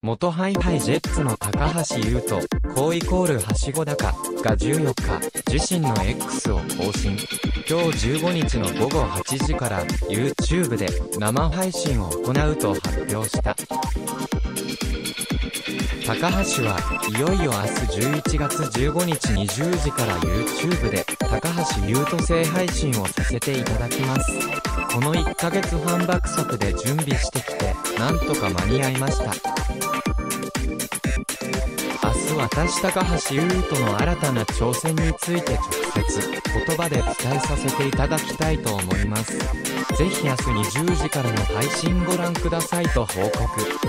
元ハイハイジェッツの高橋優斗、高はしご高が14日、自身の X を更新。今日15日の午後8時から YouTube で生配信を行うと発表した。高橋はいよいよ明日11月15日20時から YouTube で高橋優斗生配信をさせていただきます。この1ヶ月半爆速で準備してきて、なんとか間に合いました。明日私高橋優斗の新たな挑戦について直接言葉で伝えさせていただきたいと思います。ぜひ明日20時からの配信ご覧くださいと報告。